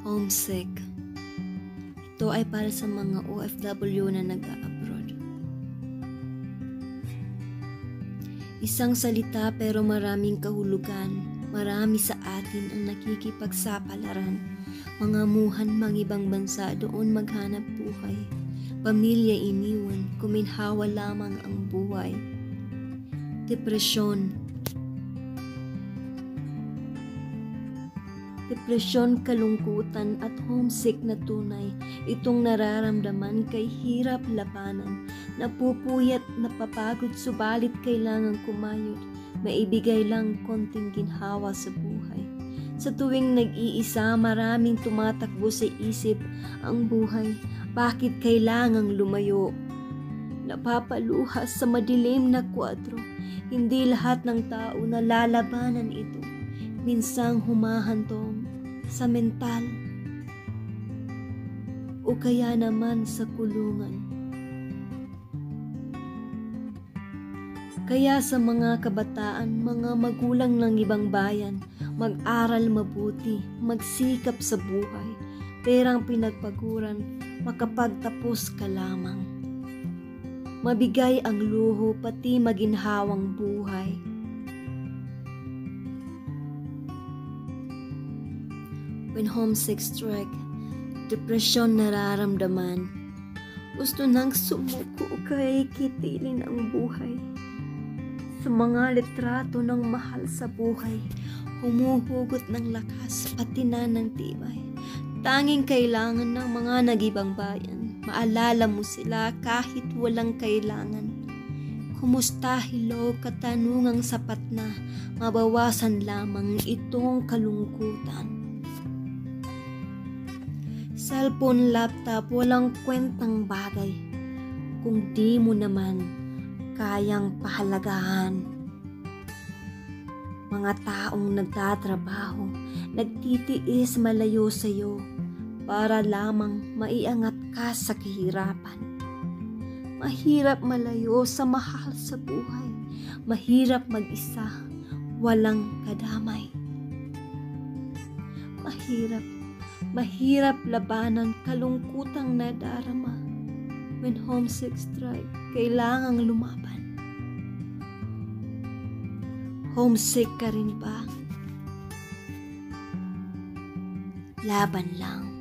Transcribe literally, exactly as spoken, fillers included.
Homesick. Ito ay para sa mga O F W na nag-a-abroad. Isang salita pero maraming kahulugan. Marami sa atin ang nakikipagsapalaran. Mga muhan mang ibang bansa doon maghanap buhay. Pamilya iniwan, kuminhawa lamang ang buhay. Depresyon. Depresyon, kalungkutan at homesick na tunay. Itong nararamdaman kay hirap labanan. Napupuyat, napapagod, subalit kailangang kumayod. Maibigay lang konting ginhawa sa buhay. Sa tuwing nag-iisa, maraming tumatakbo sa isip ang buhay. Bakit kailangang lumayo? Napapaluha sa madilim na kwadro. Hindi lahat ng tao nalalabanan ito. Minsang humahantong sa mental o kaya naman sa kulungan. Kaya sa mga kabataan, mga magulang ng ibang bayan, mag-aral mabuti, magsikap sa buhay, perang pinagpaguran, makapagtapos ka lamang. Mabigay ang luho, pati maginhawang buhay. When homesick strike, depresyon nararamdaman, gusto nang sumuko kay kitilin ang buhay. Sa mga litrato ng mahal sa buhay, humuhugot ng lakas pati na ng tibay. Tanging kailangan ng mga nag-ibang bayan, maalala mo sila kahit walang kailangan. Kumusta, hello, katanungang sapat na, mabawasan lamang itong kalungkutan. Cellphone, laptop, walang kwentang bagay kung di mo naman kayang pahalagahan. Mga taong nagtatrabaho, nagtitiis malayo sa'yo para lamang maiangat ka sa kahirapan. Mahirap malayo sa mahal sa buhay. Mahirap mag-isa, walang kadamay. Mahirap Mahirap labanan, kalungkutang nadarama. When homesick strike, kailangang lumaban. Homesick ka rin ba? Laban lang.